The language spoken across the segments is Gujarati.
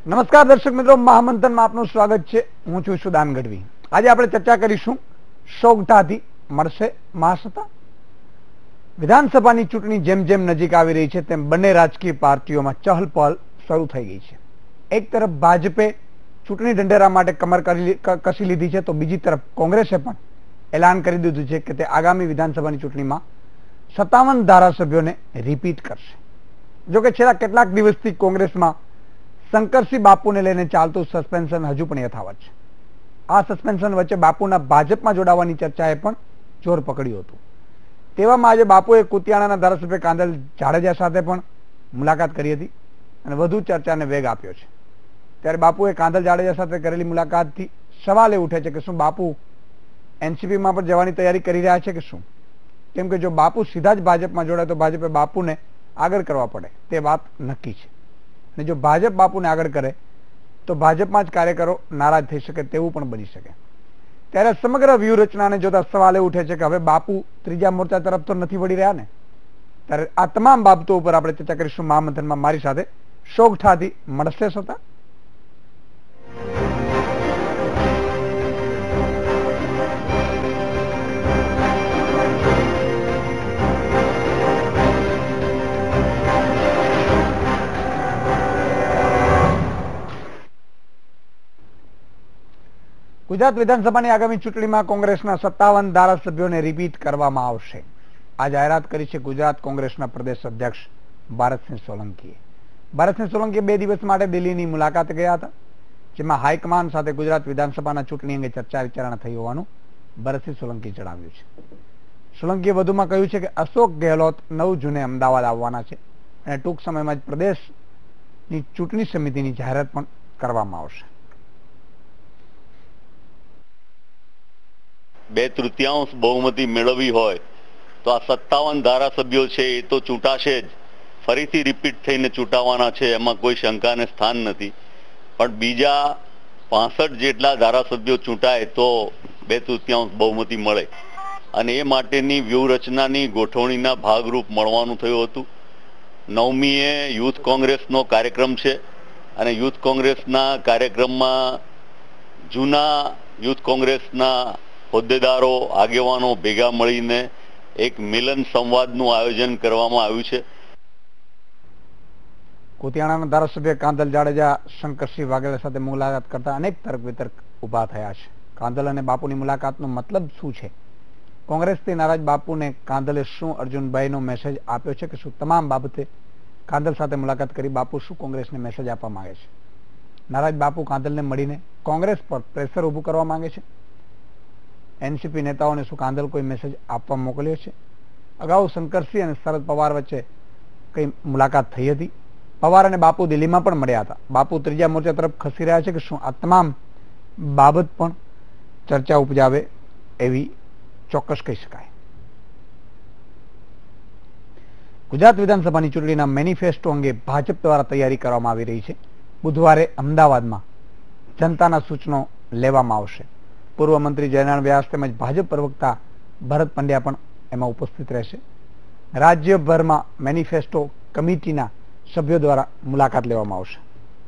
નમસ્કાર દર્શક મિત્રો, મહામંથનમાં આપનું સ્વાગત છે। હું છું સુદાન ગઢવી। આજે આપણે ચર્ચા કરીશું સોગઠાથી મળશે મહાસત્તા। વિધાનસભાની ચૂંટણી જેમ જેમ નજીક આવી રહી છે તેમ બંને રાજકીય પાર્ટીઓમાં ચહલપહલ શરૂ થઈ ગઈ છે। એક તરફ ભાજપે ચૂંટણી ઢંઢેરા માટે કમર કસી લીધી છે, તો બીજી તરફ કોંગ્રેસે પણ એલાન કરી દીધું છે કે તે આગામી વિધાનસભાની ચૂંટણીમાં 57 ધારાસભ્યોને રિપીટ કરશે। જોકે છેલ્લા કેટલાક દિવસથી કોંગ્રેસમાં શંકરસિંહ બાપુને લઈને ચાલતું સસ્પેન્શન હજુ પણ યથાવત છે। આ સસ્પેન્શન વચ્ચે બાપુના ભાજપમાં જોડાવાની ચર્ચાએ પણ જોર પકડ્યું હતું। તેવામાં આજે બાપુએ કુતિયાણાના ધારાસભ્ય કાંધલ જાડેજા સાથે પણ મુલાકાત કરી હતી અને વધુ ચર્ચાને વેગ આપ્યો છે। ત્યારે બાપુએ કાંધલ જાડેજા સાથે કરેલી મુલાકાતથી સવાલ એ ઉઠે છે કે શું બાપુ એનસીપીમાં પણ જવાની તૈયારી કરી રહ્યા છે કે શું? કેમ કે જો બાપુ સીધા જ ભાજપમાં જોડાય તો ભાજપે બાપુને આગળ કરવા પડે તે વાત નક્કી છે, અને જો ભાજપ બાપુને આગળ કરે તો ભાજપમાં જ કાર્યકરો નારાજ થઈ શકે તેવું પણ બની શકે। ત્યારે સમગ્ર વ્યૂહરચનાને જોતા સવાલ એ ઉઠે છે કે હવે બાપુ ત્રીજા મોરચા તરફ તો નથી વળી રહ્યા ને? ત્યારે આ તમામ બાબતો ઉપર આપણે ચર્ચા કરીશું મહામંથનમાં। મારી સાથે સોગઠાથી મળશે સત્તા। ગુજરાત વિધાનસભાની આગામી ચૂંટણીમાં કોંગ્રેસના 57 ધારાસભ્યોને રિપીટ કરવામાં આવશે। આ જાહેરાત કરી છે ગુજરાત કોંગ્રેસના પ્રદેશ અધ્યક્ષ ભારતસિંહ સોલંકીએ। ભારતસિંહ સોલંકી 2 દિવસ માટે દિલ્હીની મુલાકાતે ગયા હતા, જેમાં હાઈકમાન્ડ સાથે ગુજરાત વિધાનસભાના ચૂંટણી અંગે ચર્ચા વિચારણા થઈ હોવાનું ભારતસિંહ સોલંકીએ જણાવ્યું છે। સોલંકીએ વધુમાં કહ્યું છે કે અશોક ગેહલોત 9 જૂને અમદાવાદ આવવાના છે અને ટૂંક સમયમાં જ પ્રદેશની ચૂંટણી સમિતિની જાહેરાત પણ કરવામાં આવશે। 2/3 બહુમતી મેળવી હોય તો આ 57 ધારાસભ્યો છે એ તો ચૂંટાશે જ, ફરીથી રિપીટ થઈને ચૂંટાવાના છે, એમાં કોઈ શંકાને સ્થાન નથી। પણ બીજા 65 જેટલા ધારાસભ્યો ચૂંટાય તો 2/3 બહુમતી મળે, અને એ માટેની વ્યૂહરચનાની ગોઠવણીના ભાગરૂપ મળવાનું થયું હતું। 9મીએ યુથ કોંગ્રેસનો કાર્યક્રમ છે, અને યુથ કોંગ્રેસના કાર્યક્રમમાં જૂના યુથ કોંગ્રેસના હોદ્દેદારો, આગેવાનો ભેગા મળીને એક મિલન સંવાદનું આયોજન કરવામાં આવ્યું છે। કુતિયાણાના ધારાસભ્ય કાંધલ જાડેજા શંકરસિંહ વાઘેલા સાથે મુલાકાત કરતા અનેક તર્ક વિતર્ક ઉભા થયા છે। કાંધલ અને બાપુની મુલાકાતનો મતલબ શું છે? કોંગ્રેસથી નારાજ બાપુને કાંધલે શું અર્જુનભાઈનો મેસેજ આપ્યો છે કે શું તમામ બાબતે કાંધલ સાથે મુલાકાત કરી બાપુ શું કોંગ્રેસને મેસેજ આપવા માંગે છે? નારાજ બાપુ કાંધલને મળીને કોંગ્રેસ પર પ્રેશર ઊભું કરવા માંગે છે? એનસીપી નેતાઓને શું કાંધલ કોઈ મેસેજ આપવા મોકલ્યો છે? અગાઉ શંકરસિંહ અને શરદ પવાર વચ્ચે કઈ મુલાકાત થઈ હતી। પવાર અને બાપુ દિલ્હીમાં પણ મળ્યા હતા। બાપુ ત્રીજા મોરચા તરફ ખસી રહ્યા છે કે શું? આ તમામ બાબત પણ ચર્ચા ઉપજાવે એવી ચોક્કસ કહી શકાય। ગુજરાત વિધાનસભાની ચૂંટણીના મેનિફેસ્ટો અંગે ભાજપ દ્વારા તૈયારી કરવામાં આવી રહી છે। બુધવારે અમદાવાદમાં જનતાના સૂચનો લેવામાં આવશે। પૂર્વ મંત્રી જયનારાયણ વ્યાસ તેમજ ભાજપ પ્રવક્તા ભરત પંડ્યા પણ એમાં ઉપસ્થિત રહેશે। રાજ્યભરમાં મેનિફેસ્ટો કમિટીના સભ્યો દ્વારા મુલાકાત લેવામાં આવશે।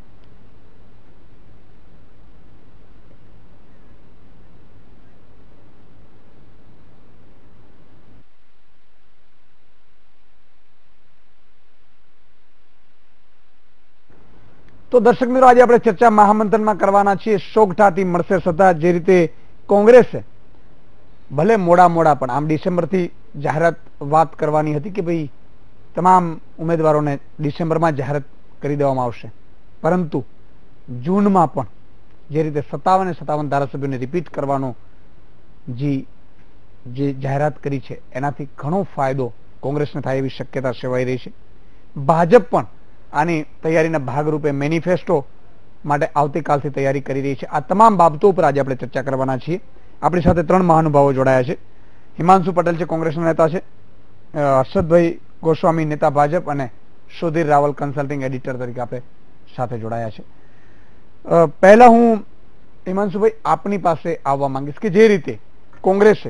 તો દર્શક મિત્રો, આજે આપણે ચર્ચા મહામંથનમાં કરવાના છીએ સોગઠાથી મળશે સત્તા। જે રીતે કોંગ્રેસે ભલે મોડા પણ આમ ડિસેમ્બરથી જાહેરાત વાત કરવાની હતી કે ભાઈ તમામ ઉમેદવારોને ડિસેમ્બરમાં જાહેરાત કરી દેવામાં આવશે, પરંતુ જૂનમાં પણ જે રીતે 57 ધારાસભ્યોને રિપીટ કરવાનો જે જાહેરાત કરી છે એનાથી ઘણો ફાયદો કોંગ્રેસને થાય એવી શક્યતા સેવાઈ રહી છે। ભાજપ પણ આની તૈયારીના ભાગરૂપે મેનિફેસ્ટો માટે આવતીકાલથી તૈયારી કરી રહી છે। આ તમામ બાબતો ઉપર આજે આપણે ચર્ચા કરવાના છીએ। આપણી સાથે 3 મહાનુભાવો જોડાયા છે। હિમાંશુ પટેલ છે, કોંગ્રેસના નેતા છે, હર્ષદભાઈ ગોસ્વામી નેતા ભાજપ, અને સુધીર રાવલ કન્સલ્ટિંગ એડિટર તરીકે આપણે સાથે જોડાયા છે। પહેલા હું હિમાંશુભાઈ આપની પાસે આવવા માંગીશ કે જે રીતે કોંગ્રેસે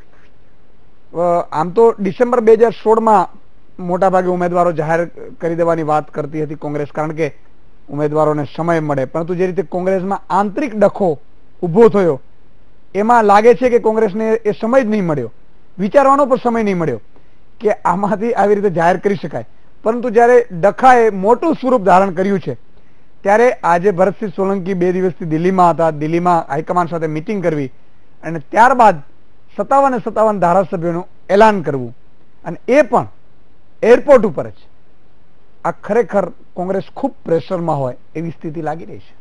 આમ તો ડિસેમ્બર 2016માં મોટા ભાગે ઉમેદવારો જાહેર કરી દેવાની વાત કરતી હતી કોંગ્રેસ, કારણ કે ઉમેદવારોને સમય મળે, પરંતુ જે રીતે કોંગ્રેસમાં આંતરિક ડખો ઉભો થયો એમાં લાગે છે કે કોંગ્રેસને એ સમય જ નહીં મળ્યો, વિચારવાનો પણ સમય નહીં મળ્યો કે આમાંથી આવી રીતે જાહેર કરી શકાય. પરંતુ જ્યારે ડખાએ મોટું સ્વરૂપ ધારણ કર્યું છે ત્યારે આજે ભરતસિંહ સોલંકી 2 દિવસથી દિલ્હીમાં હતા, દિલ્હીમાં હાઈકમાન્ડ સાથે મિટિંગ કરવી અને ત્યારબાદ 57 ધારાસભ્યોનું એલાન કરવું, અને એ પણ એરપોર્ટ ઉપર જ. આ ખરેખર કોંગ્રેસ ખૂબ પ્રેશરમાં હોય એવી સ્થિતિ લાગી રહી છે.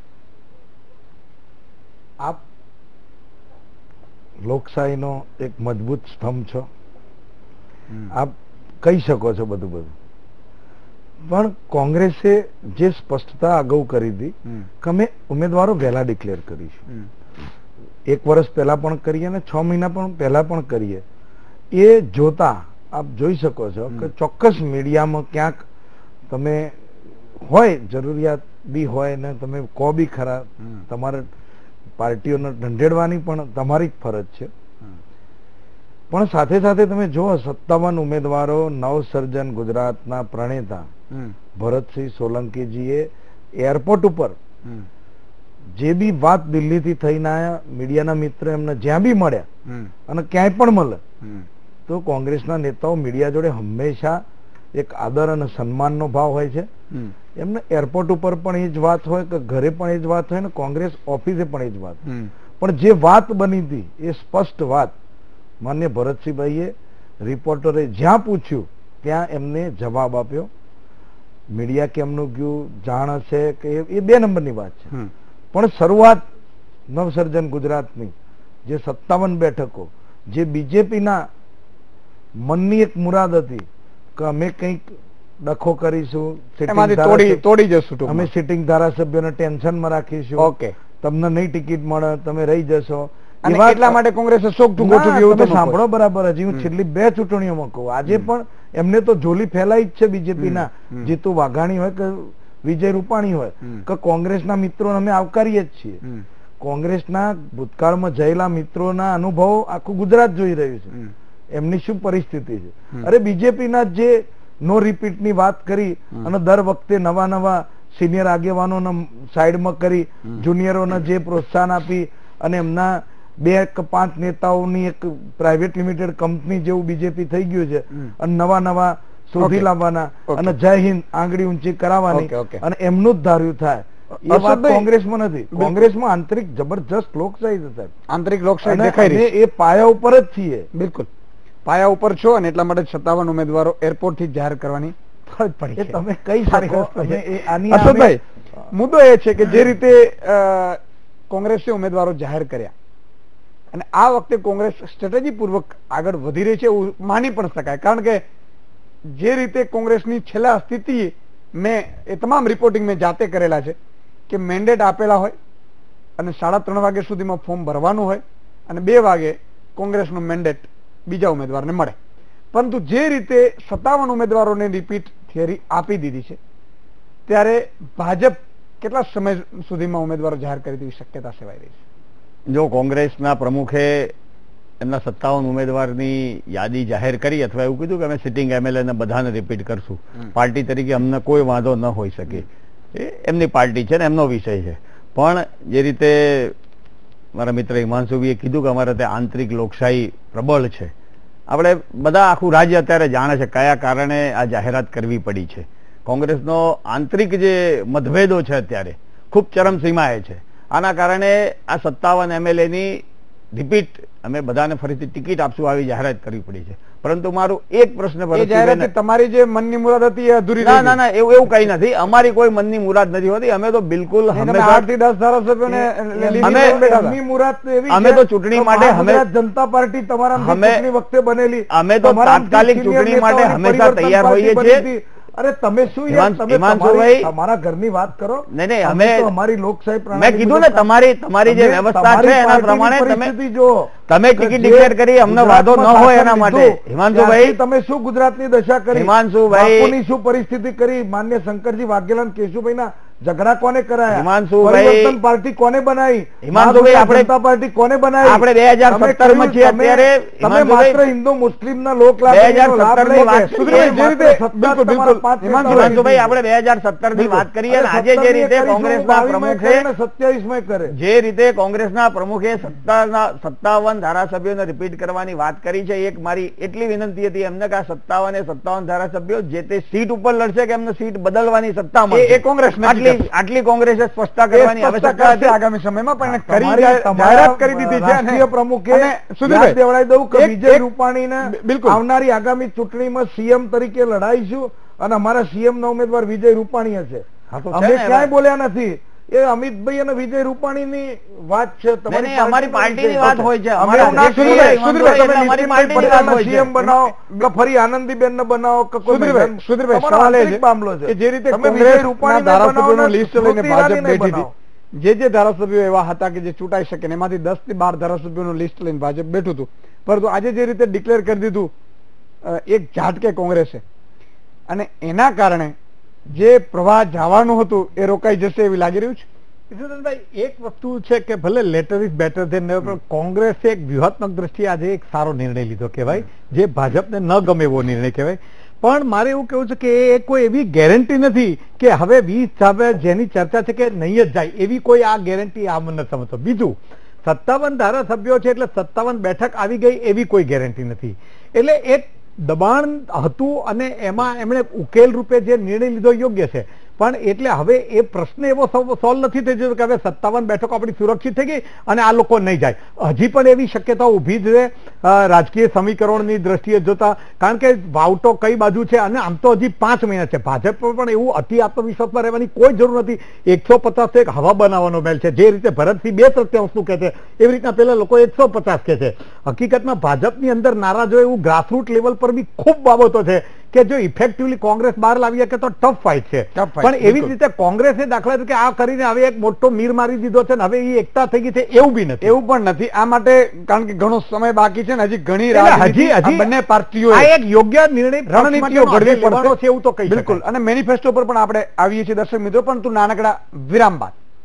આપ લોકશાહીનો એક મજબૂત સ્તંભ છો, આપ કહી શકો છો બધું, પણ કોંગ્રેસે જે સ્પષ્ટતા અગાઉ કરી હતી કે અમે ઉમેદવારો વહેલા ડિક્લેર કરીશું, 1 વર્ષ પહેલા પણ કરીએ અને 6 મહિના પણ પહેલા પણ કરીએ, એ જોતા આપ જોઈ શકો છો કે ચોક્કસ મીડિયામાં ક્યાંક તમે હોય જરૂરિયાત બી હોય ને તમે કહો બી ખરા, તમારે પાર્ટીઓને ઢંઢેડવાની પણ તમારી જ ફરજ છે, પણ સાથે સાથે તમે જુઓ 57 ઉમેદવારો, નવસર્જન ગુજરાતના પ્રણેતા ભરતસિંહ સોલંકીજીએ એરપોર્ટ ઉપર જે બી વાત દિલ્હીથી થઈને આયા, મીડિયાના મિત્ર એમને જ્યાં બી મળ્યા અને ક્યાંય પણ મળે તો કોંગ્રેસના નેતાઓ મીડિયા જોડે હંમેશા એક આદર અને સન્માનનો ભાવ હોય છે. એમને એરપોર્ટ ઉપર પણ એ જ વાત હોય કે ઘરે પણ એ જ વાત હોય ને કોંગ્રેસ ઓફિસે પણ એ જ વાત, પણ જે વાત બની હતી એ સ્પષ્ટ વાત માન્ય ભરતસિંહભાઈએ રિપોર્ટરે જ્યાં પૂછ્યું ત્યાં એમને જવાબ આપ્યો. મીડિયા કેમનું ગયું જાણ હશે કે એ 2 નંબરની વાત છે, પણ શરૂઆત નવસર્જન ગુજરાતની જે 57 બેઠકો જે બીજેપીના મનની એક મુરાદ હતી કે અમે કંઈક ડખો કરીશું, તોડી જશું, અમે સિટિંગ ધારાસભ્યોને ટેન્શનમાં રાખીશું, ઓકે તમને નહીં ટિકિટ મળે તમે રહી જશો, એટલા માટે કોંગ્રેસે સાંભળો બરાબર. હજી હું છેલ્લી 2 ચૂંટણીઓમાં કહું, આજે પણ એમને તો જોલી ફેલાઈ જ છે બીજેપીના, જીતુ વાઘાણી હોય કે વિજય રૂપાણી હોય કે કોંગ્રેસના મિત્રોને અમે આવકારીએ જ છીએ. કોંગ્રેસના ભૂતકાળમાં જયેલા મિત્રોના અનુભવો આખું ગુજરાત જોઈ રહ્યું છે, એમની શું પરિસ્થિતિ છે. અરે બીજેપીના જે નો રિપીટ ની વાત કરી અને દર વખતે નવા સિનિયર આગેવાનોને સાઈડમાં કરી જુનિયરોને જે પ્રોત્સાહન આપી અને એમના 2 કે 5 નેતાઓની એક પ્રાઇવેટ લિમિટેડ કંપની જેવું બીજેપી થઈ ગયું છે અને નવા શોધી લાવવાના અને જય હિન્દ આંગળી ઊંચી કરાવવાની અને એમનું જ ધાર્યું થાય, એ વાત કોંગ્રેસમાં નથી. કોંગ્રેસમાં આંતરિક જબરજસ્ત લોકશાહી છે સાહેબ, આંતરિક લોકશાહી દેખાઈ રહી છે, એ પાયા ઉપર જ છીએ. બિલકુલ પાયા ઉપર છો અને એટલા માટે 57 ઉમેદવારો એરપોર્ટ થી જાહેર કરવાની ફરજ પડી છે. તમે કઈ શકો. અશોકભાઈ, મુદ્દો એ છે કે જે રીતે કોંગ્રેસે ઉમેદવારો જાહેર કર્યા અને આ વખતે કોંગ્રેસ સ્ટ્રેટેજી પૂર્વક આગળ વધી રહી છે એવું માની પણ શકાય, કારણ કે જે રીતે કોંગ્રેસની છેલ્લા સ્થિતિ મેં એ તમામ રિપોર્ટિંગ મેં જાતે કરેલા છે કે મેન્ડેટ આપેલા હોય અને 3:30 વાગ્યા સુધીમાં ફોર્મ ભરવાનું હોય અને 2 વાગે કોંગ્રેસનું મેન્ડેટ બીજા ઉમેદવારને મળે, પરંતુ જે રીતે 57 ઉમેદવારોને રિપીટ થિયરી આપી દીધી છે ત્યારે ભાજપ કેટલા સમય સુધીમાં ઉમેદવારો જાહેર કરી દેવી શક્યતા સેવાઈ રહી છે? જો કોંગ્રેસના પ્રમુખે એમના 57 ઉમેદવારની યાદી જાહેર કરી અથવા એવું કીધું કે અમે સિટિંગ MLA ને બધાને રિપીટ કરશું, પાર્ટી તરીકે અમને કોઈ વાંધો ન હોઈ શકે, એ એમની પાર્ટી છે ને એમનો વિષય છે. પણ જે રીતે મારા મિત્ર હિમાંશુભાઈએ કીધું કે અમારે ત્યાં આંતરિક લોકશાહી પ્રબળ છે, આપણે બધા આખું રાજ્ય અત્યારે જાણે છે કયા કારણે આ જાહેરાત કરવી પડી છે. કોંગ્રેસનો આંતરિક જે મતભેદો છે અત્યારે ખૂબ ચરમસીમાએ છે, આના કારણે આ 57 MLA ની રિપીટ અમે બધાને ફરીથી ટિકિટ આપશું આવી જાહેરાત કરવી પડી છે. પરંતુ મારું એક પ્રશ્ન તમારી જે મનની મુરાદ હતી એ અધૂરી? ના એવું કઈ નથી, અમારી કોઈ મનની મુરાદ નથી હોતી. અમે તો બિલકુલ 8 થી 10 ધારાસભ્યોને અમે તો ચૂંટણી માટે જનતા પાર્ટી તમારા વખતે બનેલી, અમે તો તાત્કાલિક ચૂંટણી માટે હંમેશા તૈયાર હોઈએ છીએ. અરે તમે શું તમારા ઘરની વાત કરો? નહીં અમે અમારી લોકશાહી મેં કીધું ને તમારી જે વ્યવસ્થા છે એના પ્રમાણે તમે ટિકિટ ડિક્લેર કરી, અમને વાંધો ન હોય એના માટે. હિમાંશુભાઈ તમે શું ગુજરાતની દશા કરી, હિમાંશુભાઈ શું પરિસ્થિતિ કરી, માન્ય શંકરજી વાઘેલા કેશુભાઈ ના ઝઘડા કોને કરાયા? હિમાંશુભાઈ, પરિવર્તન પાર્ટી કોને બનાવી? હિમાંશુભાઈ, આપણે જનતા પાર્ટી કોને બનાવી? આપણે 2017 માં છીએ અત્યારે. તમે માત્ર હિન્દુ મુસ્લિમ ના લોક લાભ 2017 ની વાત કરીએ. હિમાંશુભાઈ, આપણે 2017 ની વાત કરીએ. આજે જે રીતે કોંગ્રેસના પ્રમુખે 27 માં કરે, જે રીતે કોંગ્રેસના પ્રમુખે 57 ધારાસભ્યોને રિપીટ કરવાની વાત કરી છે, એક મારી એટલી વિનંતી હતી એમને કે આ 57 ધારાસભ્યો જે તે સીટ ઉપર લડશે કે એમને સીટ બદલવાની સત્તા મળશે. એ કોંગ્રેસ આટલી કોંગ્રેસે સ્પષ્ટતા કરવાની આવશ્યકતા હતી આગામી સમયમાં, પણ જાહેરાત કરી દીધી છે. રાષ્ટ્રીય પ્રમુખે સુધીરભાઈ, દેવડાવી દઉં કે વિજય રૂપાણીને આવનારી આગામી ચૂંટણીમાં સીએમ તરીકે લડાઈશું અને અમારા સીએમ ના ઉમેદવાર વિજય રૂપાણી હશે. અમે ક્યાંય બોલ્યા નથી. એ અમિતભાઈ અને વિજય રૂપાણી ની વાત છે. અમારી પાર્ટીની વાત હોય છે. સીએમ બનાવો કે ફરી આનંદીબેન ને બનાવો કે મામલો છે. જે રીતે કોંગ્રેસ ધારાસભ્યોનું લિસ્ટ લઈને ભાજપ બેઠી હતી, જે ધારાસભ્યો એવા હતા કે જે ચૂંટાઈ શકે, એમાંથી 10 થી 12 ધારાસભ્યોનું લિસ્ટ લઈને ભાજપ બેઠું હતું. પરંતુ આજે જે રીતે ડિક્લેર કરી દીધું એક ઝાટકે કોંગ્રેસે, અને એના કારણે જે પ્રવાહ જવાનું હતું એ રોકાઈ જશે એવી લાગી રહ્યું છે. ઈશ્વરભાઈ, એક વસ્તુ છે કે ભલે later is better than never, પણ કોંગ્રેસે એક વ્યૂહાત્મક દ્રષ્ટિએ આજે એક સારો નિર્ણય લીધો કહેવાય, જે ભાજપને ન ગમે એવો નિર્ણય કહેવાય. પણ મારે એવું કેવું છે કે એ કોઈ એવી ગેરંટી નથી કે હવે 20 જેની ચર્ચા છે કે નહીં જ જાય, એવી કોઈ આ ગેરંટી આ મને સમજતો. બીજું, 57 ધારાસભ્યો છે એટલે 57 બેઠક આવી ગઈ એવી કોઈ ગેરંટી નથી. એટલે એક દબાણ હતું અને એમાં એમણે ઉકેલ રૂપે જે નિર્ણય લીધો યોગ્ય છે. પણ એટલે હવે એ પ્રશ્ન એવો સોલ્વ નથી થઈ જતો કે હવે 57 બેઠકો આપણી સુરક્ષિત થઈ ગઈ અને આ લોકો નહીં જાય. હજી પણ એવી શક્યતાઓ ઊભી છે રાજકીય સમીકરણની દ્રષ્ટિએ જોતા, કારણ કે વાવટો કઈ બાજુ છે અને આમ તો હજી 5 મહિના છે. ભાજપ પણ એવું અતિ આત્મવિશ્વાસમાં રહેવાની કોઈ જરૂર નથી. 150 એક હવા બનાવવાનો મેલ છે. જે રીતે ભરતસિંહ 2/3 કહે છે એવી રીતના પેલા લોકો 150 કહે છે. હકીકતમાં ભાજપની અંદર નારાજ હોય એવું ગ્રાસરૂટ લેવલ પર બી ખૂબ બાબતો છે કે જો ઇફેક્ટિવલી કોંગ્રેસ બહાર લાવી શકે તો ટફ ફાઇટ છે. પણ એવી જ રીતે કોંગ્રેસે દાખલા તરીકે આ કરીને હવે એક મોટો મીર મારી દીધો છે ને હવે એ એકતા થઈ ગઈ છે એવું બી નથી. એવું પણ નથી. આ માટે કારણ કે ઘણો સમય બાકી છે ને હજી ઘણી હજી બંને પાર્ટીઓ એક યોગ્ય નિર્ણય રણનીતિઓ ઘડવી પડશે છે એવું તો કહી બિલકુલ. અને મેનિફેસ્ટો પર પણ આપણે આવીએ છીએ દર્શક મિત્રો, પરંતુ નાનકડા વિરામ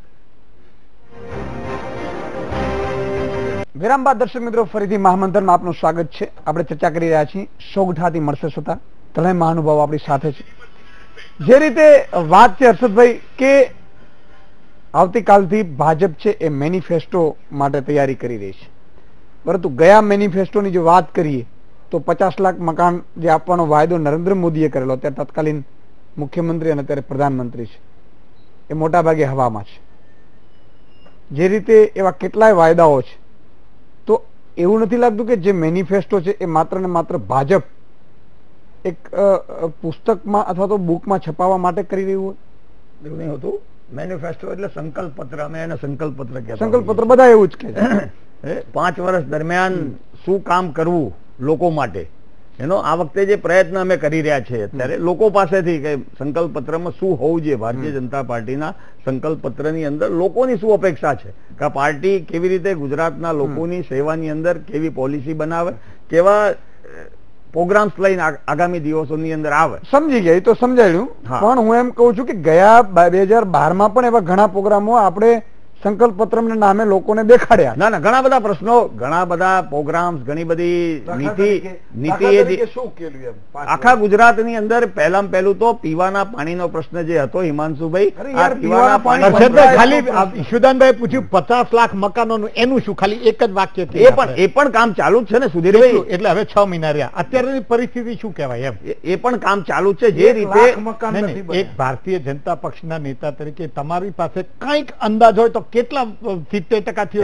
બાદ દર્શક મિત્રો ફરીથી મહામંથનમાં આપનું સ્વાગત છે. આપણે ચર્ચા કરી રહ્યા છીએ સોગઠાથી મળશે સત્તા, ત્રણેય મહાનુભાવો આપણી સાથે છે. જે રીતે વાત છે હર્ષદભાઈ કે આવતીકાલથી ભાજપ છે એ મેનિફેસ્ટો માટે તૈયારી કરી રહી છે, પરંતુ ગયા મેનિફેસ્ટોની જો વાત કરીએ તો 50 લાખ મકાન જે આપવાનો વાયદો નરેન્દ્ર મોદીએ કરેલો, અત્યારે તત્કાલીન મુખ્યમંત્રી અને અત્યારે પ્રધાનમંત્રી છે, એ મોટા ભાગે હવામાં છે. જે રીતે એવા કેટલાય વાયદાઓ છે, તો એવું નથી લાગતું કે જે મેનિફેસ્ટો છે એ માત્ર ને માત્ર ભાજપ એક પુસ્તકમાં અથવા તો બુકમાં છપાવવા માટે કરી રહ્યું હોય? એવું નહીં હોતું. મેનિફેસ્ટો એટલે સંકલ્પ પત્ર. અમે એને સંકલ્પ પત્ર કહેતા. સંકલ્પ પત્ર બધા એવું જ કહે છે. 5 વર્ષ દરમિયાન શું કામ કરવું લોકો માટે, એનો આ વખતે જે પ્રયત્ન અમે કરી રહ્યા છીએ અત્યારે લોકો પાસેથી કે સંકલ્પ પત્રમાં શું હોવું જોઈએ. ભારતીય જનતા પાર્ટીના સંકલ્પ પત્રની અંદર લોકોની શું અપેક્ષા છે કે આ પાર્ટી કેવી રીતે ગુજરાતના લોકોની સેવાની અંદર કેવી પોલિસી બનાવે, કેવા પ્રોગ્રામ્સ લઈને આગામી દિવસોની અંદર આવે. સમજી ગયા, એ તો સમજાયું. પણ હું એમ કહું છું કે ગયા 2012 પણ એવા ઘણા પ્રોગ્રામો આપણે સંકલ્પ પત્ર નામે લોકોને દેખાડ્યા. ના ઘણા બધા પ્રશ્નો, ઘણા બધા પ્રોગ્રામ્સ, ઘણી બધી નીતિ આખા ગુજરાતની અંદર પહેલું તો પીવાના પાણીનો પ્રશ્ન જે હતો હિમાંશુભાઈ, ખાલી ઈશુદાનભાઈ પૂછ્યું 50 લાખ મકાનોનું, એનું શું? ખાલી એક જ વાક્ય એ પણ કામ ચાલુ જ છે ને સુધીરભાઈ. એટલે હવે 6 મહિના રહ્યા. અત્યારની પરિસ્થિતિ શું કહેવાય એમ? એ પણ કામ ચાલુ છે. જે રીતે એક ભારતીય જનતા પક્ષના નેતા તરીકે તમારી પાસે કઈક અંદાજ હોય તો કેટલા 70% થયો?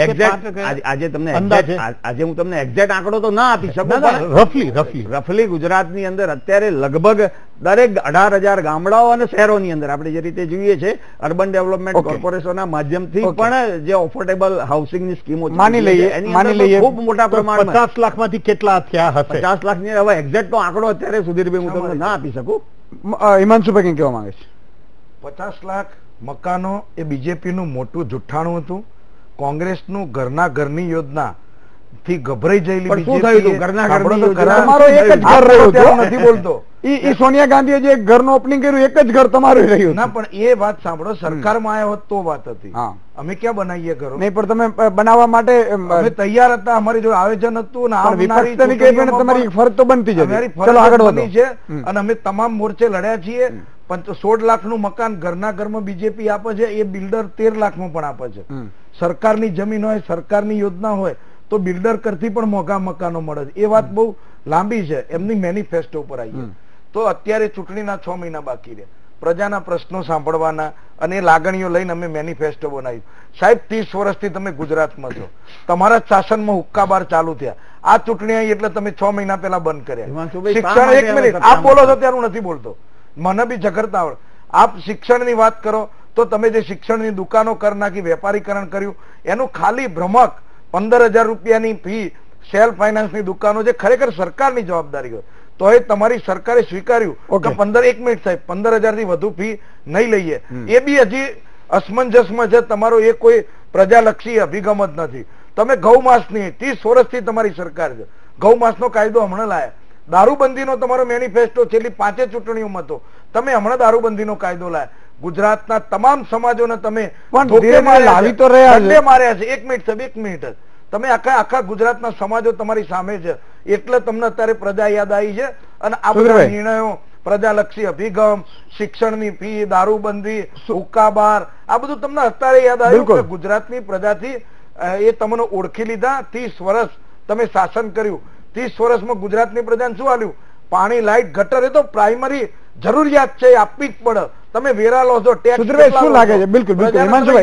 આજે હું તમને એક્ઝેક્ટ આંકડો તો ના આપી શકું, રફલી ગુજરાતની અંદર અત્યારે લગભગ દરેક 18,000 ગામડાઓ અને શહેરોની અંદર આપણે જે રીતે જોઈએ છે અર્બન ડેવલપમેન્ટ કોર્પોરેશનના માધ્યમથી પણ જે ઓફોર્ડેબલ હાઉસિંગની સ્કીમો માની લઈએ ખૂબ મોટા પ્રમાણમાં 50 લાખમાંથી કેટલા થયા હશે? 50 લાખની હવે એક્ઝેક્ટ નો આંકડો અત્યારે સુધીરભાઈ હું તમને ના આપી શકું. હિમાંશુભાઈ કહેવા માંગે છે 50 લાખ મકાનો એ બીજેપીનું મોટું જુઠ્ઠાણું હતું. કોંગ્રેસનું ઘરના ઘરની યોજના થી ગભરાઈ જયેલી શું થયું હતું? ઘરના ઘરની યોજના તમારો એક જ ઘર રહ્યો હતો, નથી બોલતો. ઈ સોનિયા ગાંધીએ જે ઘરનું ઓપનિંગ કર્યું એક જ ઘર તમારું રહ્યું ના, પણ એ વાત સાંભળો, સરકારમાં આવ્યા હોત તો વાત હતી. અમે ક્યાં બનાવીએ ઘરો? નહીં, પણ તમે બનાવવા માટે અમે તૈયાર હતા, અમારી જોડે આયોજન હતું તમારી ફરજ તો બનતી જ હતી. ચલો આગળ વધો. છે અને અમે તમામ મોરચે લડ્યા છીએ. 16 લાખનું મકાન ઘરના ઘરમાં બીજેપી આપે છે, એ બિલ્ડર 13 લાખમાં પણ આપે છે. સરકારની જમીન હોય, સરકારની યોજના હોય તો બિલ્ડર કરતી પણ મોંઘા મકાનો મળે છે. એ વાત બહુ લાંબી છે, એમની મેનિફેસ્ટો ઉપર આવીએ તો અત્યારે ચૂંટણીના 6 મહિના બાકી રહ્યા, પ્રજાના પ્રશ્નો સાંભળવાના અને એ લાગણીઓ લઈને અમે મેનિફેસ્ટો બનાવ્યું. સાહેબ 30 વર્ષથી તમે ગુજરાતમાં છો, તમારા શાસનમાં હુક્કાબાર ચાલુ થયા. આ ચૂંટણી આવી એટલે તમે 6 મહિના પહેલા બંધ કર્યા. શિક્ષણ, એક મિનિટ, આપ બોલો છો ત્યારે હું નથી બોલતો, મને બી ઝઘડતા આવડે. આપ શિક્ષણની વાત કરો તો તમે જે શિક્ષણની દુકાનો કરી નાખી, વેપારીકરણ કર્યું, એનું ખાલી ભ્રમક 15,000 રૂપિયાની ફી સેલ્ફ ફાઇનાન્સની દુકાનો જે ખરેખર સરકારની જવાબદારી હોય તો એ તમારી સરકારે સ્વીકાર્યું કે 1 મિનિટ સાહેબ 15,000 થી વધુ ફી નહીં લઈએ. એ બી હજી અસમંજસમાં છે. તમારો એ કોઈ પ્રજાલક્ષી અભિગમ જ નથી. તમે ગૌમાંસની 30 વર્ષથી તમારી સરકાર છે, ગૌમાંસનો કાયદો હમણાં લાયા. દારૂબંધીનો તમારો મેનિફેસ્ટો છેલ્લી 5 ચૂંટણીઓમાં હતો, તમે હમણાં દારૂબંધીનો કાયદો લાયા. ગુજરાતના તમામ સમાજોને તમે લાવી તો રહ્યા માર્યા છે. 1 મિનિટ સાહેબ, 1 મિનિટ જ. તમે આખા ગુજરાતના સમાજો તમારી સામે છે એટલે તમને અત્યારે પ્રજા યાદ આવી છે. અને આ બધા નિર્ણયો, પ્રજાલક્ષી અભિગમ, શિક્ષણની ફી, દારૂબંધી, હુક્કાબાર, આ બધું તમને અત્યારે યાદ આવ્યું કે ગુજરાતની પ્રજાથી એ તમને ઓળખી લીધા. 30 વર્ષ તમે શાસન કર્યું, 30 વર્ષમાં ગુજરાતની પ્રજાને શું આલ્યું? પાણી, લાઇટ, ગટર, એ તો પ્રાઇમરી જરૂરિયાત છે, આપવી જ પડે. તમે વેરા લો છો, ટેક્સ. શું લાગે છે? બિલકુલ બિલકુલ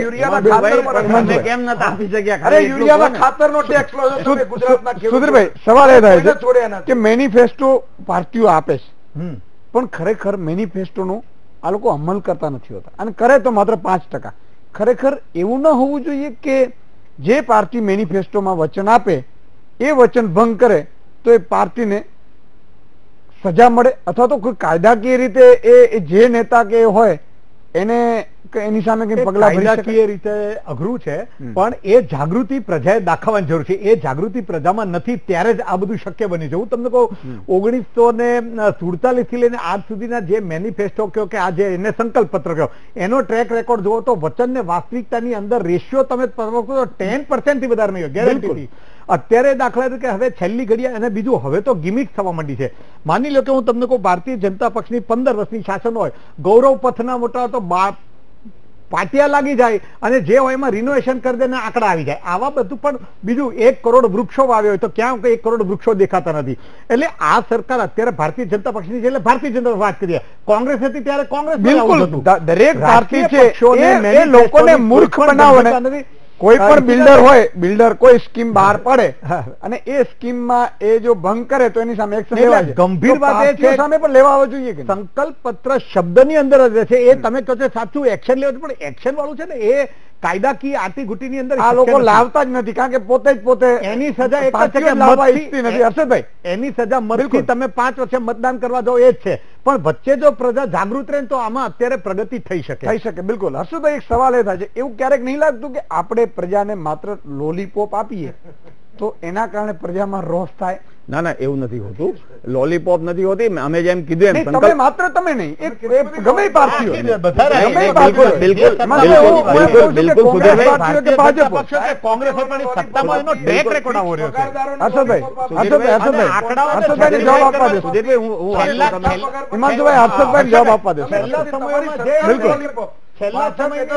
સુધીરભાઈ, સવાલ એ થાય છે કે મેનિફેસ્ટો પાર્ટીઓ આપે છે પણ ખરેખર મેનિફેસ્ટોનો આ લોકો અમલ કરતા નથી હોતા, અને કરે તો માત્ર 5%. ખરેખર એવું ન હોવું જોઈએ કે જે પાર્ટી મેનિફેસ્ટોમાં વચન આપે એ વચન ભંગ કરે તો એ પાર્ટીને સજા મળે, અથવા તો કોઈ કાયદાકીય રીતે એ જે નેતા કે હોય એને એની સામે કઈ પગલા કાયદાકીય રીતે અઘરું છે, પણ એ જાગૃતિ પ્રજાએ દાખવવાની જરૂર છે. એ જાગૃતિ પ્રજામાં નથી ત્યારે જ આ બધું શક્ય બન્યું છે. હું તમને કહું, 1947 થી લઈને આજ સુધીના જે મેનિફેસ્ટો કહો કે આ જે એને સંકલ્પ પત્ર કહો, એનો ટ્રેક રેકોર્ડ જુઓ તો વચન ને વાસ્તવિકતાની અંદર રેશિયો તમે 10% થી વધારે નહીં, ગેરંટી. અત્યારે દાખલા તરીકે હવે છેલ્લી ઘડિયા, અને બીજું હવે તો ગિમિક થવા માંડી છે. માની લો કે હું તમને કહું, ભારતીય જનતા પક્ષની 15 વર્ષની શાસન હોય, ગૌરવ પથના મોટા તો પાટિયા લાગી જાય અને જે હોય એમાં રિનોવેશન કરી દે ને આંકડા આવી જાય. આવા બધું પણ બીજું 1 કરોડ વૃક્ષો વાવ્યો હોય તો ક્યાં 1 કરોડ વૃક્ષો દેખાતા નથી. એટલે આ સરકાર અત્યારે ભારતીય જનતા પક્ષની છે એટલે ભારતીય જનતા વાત કરીએ, કોંગ્રેસ હતી ત્યારે કોંગ્રેસ. બિલકુલ દરેક પાર્ટી છે એ લોકોને મૂર્ખ બનાવવાને. કોઈ પણ બિલ્ડર હોય, બિલ્ડર કોઈ સ્કીમ બહાર પડે અને એ સ્કીમમાં એ જો ભંગ કરે તો એની સામે એક્શન લેવાય. ગંભીર વાત એ છે સામે પણ લેવા આવવો જોઈએ કે સંકલ્પ પત્ર શબ્દની અંદર જ રહે છે. એ તમે કહો છો સાચું, એક્શન લેવું, પણ એક્શન વાળું છે ને એ કાયદાકીય આટી ગુટીની અંદર આ લોકો લાવતા જ નથી, કારણ કે પોતે એની સજા એક જ છે કે લાવવા ઈચ્છતી નથી. હર્ષદભાઈ, એની સજા મતથી તમે 5 વર્ષે મતદાન કરવા જાઓ એ જ છે, પણ વચ્ચે જો પ્રજા જાગૃત રહે તો આમાં અત્યારે પ્રગતિ થઈ શકે. બિલકુલ. હર્ષદભાઈ, એક સવાલ એ થાય છે, એવું ક્યારેક નહીં લાગતું કે આપણે પ્રજાને માત્ર લોલીપોપ આપીએ તો એના કારણે પ્રજામાં રોષ થાય? ના ના, એવું નથી હોતું. લોલીપોપ નથી હોતી. અમે જેમ કીધું એમ તમે માત્ર તમે નહીં, ગમે પાર્ટીઓ કોંગ્રેસ સત્તામાં એનો ટ્રેક રેકોર્ડ આવો રહ્યો છે. હર્ષદભાઈ જવાબ આપવા દેશો. હિમાંશુભાઈ, હર્ષદભાઈ જવાબ આપવા દેશો. બિલકુલ. છેલ્લા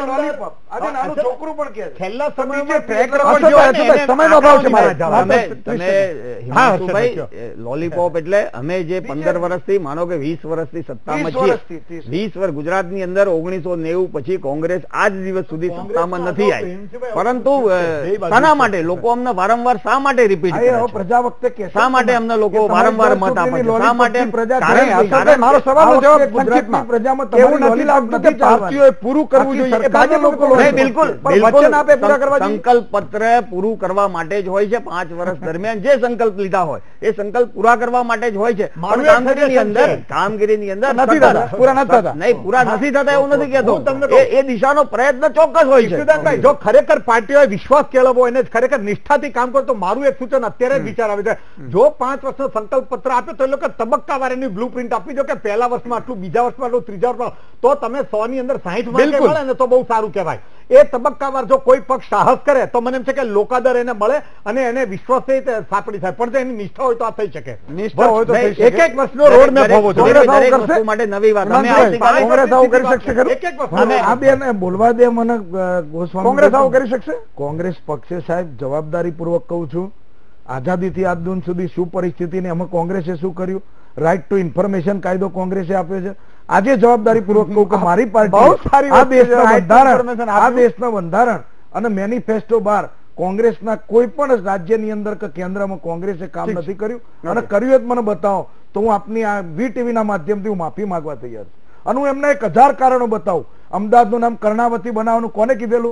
લોલીપોપ એટલે અમે જે 15 વર્ષથી, માનો કે 20 વર્ષથી સત્તામાં છીએ, 20 વર્ષ ગુજરાતની અંદર 1990 પછી કોંગ્રેસ આજ દિવસ સુધી સત્તામાં નથી આવી. પરંતુ શાના માટે લોકો અમને વારંવાર શા માટે રિપીટ કરે છે? પ્રજા વખતે શા માટે અમને લોકો વારંવાર મત આપે છે? શા માટે? મારો સવાલનો જવાબ સંક્ષિપ્તમાં. પ્રજામાં એવું નથી લાગતું કે પાર્ટીઓએ પૂરું કરવું આખી જોઈએ. એ સરકારને ભાજપ લોકો લોકો નહીં, બિલકુલ પણ વચન આપે પૂરા કરવા જોઈએ. સંકલ્પ પત્ર પૂરું કરવા માટે જ હોય છે. 5 વર્ષ દરમિયાન જે સંકલ્પ લીધા હોય એ સંકલ્પ પૂરા કરવા માટે જ હોય છે. મારું પણ એક કામગીરીની અંદર નથી થતા, પૂરા નથી થતા. નહીં, પૂરા નથી થતા એવું નથી કહેતો. હું તમને કહું. એ દિશાનો પ્રયત્ન ચોક્કસ હોય છે. ઈશુદાનભાઈ, જો ખરેખર પાર્ટીઓએ વિશ્વાસ કેળવવો હોય અને ખરેખર નિષ્ઠાથી કામ કરો તો મારું એક સૂચન અત્યારે જ વિચાર આવે છે, જો 5 વર્ષનો સંકલ્પ પત્ર આપે તો એ લોકો તબક્કાવાર એની બ્લુપ્રિન્ટ આપી દો કે પહેલા વર્ષમાં આટલું, બીજા વર્ષમાં આટલું, ત્રીજા વર્ષમાં, તો તમે 100 ની અંદર 60 માર્કે બિલકુલ. મળે ને તો બહુ સારું કહેવાય. એ તબક્કાવાર જો કોઈ પક્ષ સાહસ કરે તો મને એમ છે કે લોકાદર એને મળે અને એને વિશ્વાસ સાંપડી થાય. પણ જો એની નિષ્ઠા હોય તો આ થઈ શકે. નિષ્ઠા હોય તો થઈ શકે. એક વર્ષનો રોડ મેપ હોવો જોઈએ. કોંગ્રેસ આવું દરેક કરશે? વસ્તુ માટે નવી વાત. અમે હિમાંશુભાઈ, આવતીકાલે કોંગ્રેસ આવું કરી શકશે ખરું? એક વર્ષ આ બેન બોલવા દે મને. ગોસ્વામી કોંગ્રેસ આવું કરી શકશે? કોંગ્રેસ પક્ષે સાહેબ જવાબદારી પૂર્વક કહું છું, આઝાદીથી આજ દિન સુધી શું પરિસ્થિતિ ને એમાં કોંગ્રેસે શું કર્યું, રાઇટ ટુ ઇન્ફોર્મેશન કાયદો કોંગ્રેસે આપ્યો છે. આજે જવાબદારી પૂર્વક કહું કે મારી બહુ પાર્ટી સારી આ વાત છે. દેશના Right to બંધારણ, information આ આપ્યું. દેશના બંધારણ અને મેનિફેસ્ટો બહાર કોંગ્રેસના કોઈ પણ રાજ્યની અંદર કે કેન્દ્રમાં કોંગ્રેસે કામ ઠીક છે. નથી કર્યું. અને કર્યું જ મને બતાવો તો હું આપની આ વીટીવી ના માધ્યમથી હું માફી માંગવા તૈયાર છું. અને હું એમને 1000 કારણો બતાવું. અમદાવાદનું નામ કર્ણાવતી બનાવવાનું કોને કીધેલું?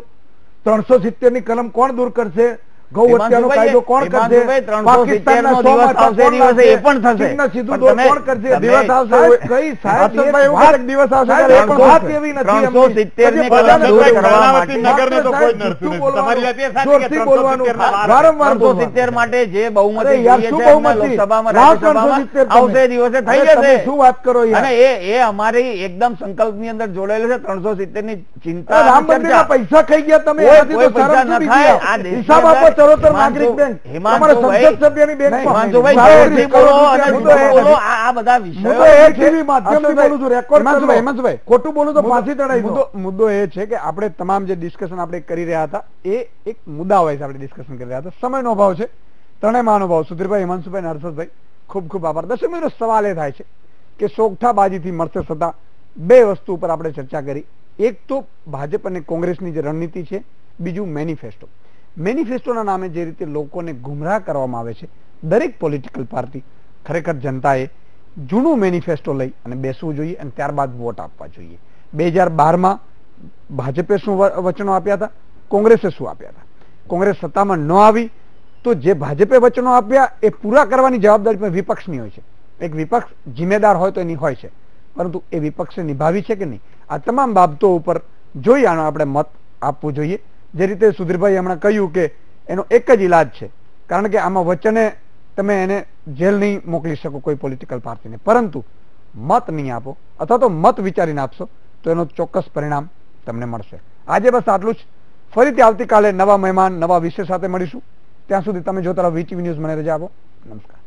370 ની કલમ કોણ દૂર કરશે? ગૌ હત્યાનો કાયદો કોણ કરશે? પાકિસ્તાનના 100 માં આવશે દિવસે એ પણ થશે. ચીનના સીધું પણ દોર કોણ કરશે? દિવસ આવશે. કઈ સાહેબ હર્ષદભાઈ, એવું વાત- એક દિવસ આવશે સાહેબ, ત્યારે એક એ પણ વાત થશે. એવી નથી 370 ની બધાને કલમ દૂર જોઈ કરવા કર્ણાવતી માટે. નગરને તો કોઈ સાહેબ, નડતું જૂઠું નથી. બોલવાનું, તમારી વાત એ સાચી કે જોરથી બોલવાનું, 370 ના વારંવાર બોલવાનું. 370 માટે જે અરે બહુમતી યાર, જોઈએ શું છે એમને બહુમતી? લોકસભામાં, લાવ રાજ્યસભામાં 370 તમે. આવશે દિવસે થઈ અરે તમે જશે. શું વાત કરો યાર? અને એ અમારી એકદમ સંકલ્પની અંદર જોડાયેલું છે. 370 ની ચિંતા અરે રામ અને મંદિરના ચર્ચા. પૈસા ખાઈ ગયા તમે. કોઈ એનાથી તો પૈસા શરમ ન છૂટી થાય. ગઈ. આ દેશની હિસાબ આપો અંદર ચરોતર નાગરિક બેંક. તમારા હિમાંશુભાઈ, સંસદ સભ્યની બેંકમાં. હિમાંશુભાઈ, જોરથી બોલો અને મુદ્દો એ જૂઠું બોલો. નથી. આ બધા હું વિષયો તો એ છે. ટીવી માધ્યમથી બોલું છું. રેકોર્ડ હિમાંશુભાઈ, કરો. હિમાંશુભાઈ. ખોટું બોલું તો ફાંસી ચડાવી દો. મુદ્દો એ છે કે આપણે તમામ જે ડિસ્કશન આપણે કરી રહ્યા હતા એ એક મુદ્દા હોય આપણે ડિસ્કશન કરી રહ્યા હતા. સમયનો અભાવ છે, ત્રણેયમાં અનુભવ. સુધીરભાઈ, હિમાંશુભાઈ અને હર્ષદભાઈ, ખૂબ ખૂબ આભાર. દર્શક મિત્રો, સવાલ એ થાય છે કે સોગઠાબાજીથી મળશે સત્તા. બે વસ્તુ ઉપર આપણે ચર્ચા કરી. એક તો ભાજપ અને કોંગ્રેસની જે રણનીતિ છે, બીજું મેનિફેસ્ટો. મેનિફેસ્ટોના નામે જે રીતે લોકોને ગુમરાહ કરવામાં આવે છે, દરેક પોલિટિકલ પાર્ટી, ખરેખર જનતાએ જૂનું મેનિફેસ્ટો લઈ અને બેસવું જોઈએ અને ત્યારબાદ વોટ આપવા જોઈએ. 2012માં ભાજપે શું વચનો આપ્યા હતા, કોંગ્રેસે શું આપ્યા હતા. કોંગ્રેસ સત્તામાં ન આવી તો જે ભાજપે વચનો આપ્યા એ પૂરા કરવાની જવાબદારી પણ વિપક્ષની હોય છે. એક વિપક્ષ જિમ્મેદાર હોય તો એની હોય છે, પરંતુ એ વિપક્ષે નિભાવી છે કે નહીં, આ તમામ બાબતો ઉપર જોઈ આનો આપણે મત આપવું જોઈએ. જે રીતે સુધીરભાઈ હમણાં કહ્યું કે એનો એક જ ઈલાજ છે, કારણ કે આમાં વચને તમે એને જેલ નહીં મોકલી શકો કોઈ પોલિટિકલ પાર્ટીને, પરંતુ મત નહીં આપો અથવા તો મત વિચારીને આપશો તો એનો ચોક્કસ પરિણામ તમને મળશે. આજે બસ આટલું જ. ફરીથી આવતીકાલે નવા મહેમાન, નવા વિષય સાથે મળીશું. ત્યાં સુધી તમે જોતા રહો વીટીવી ન્યૂઝ. મને રજા આપો. નમસ્કાર.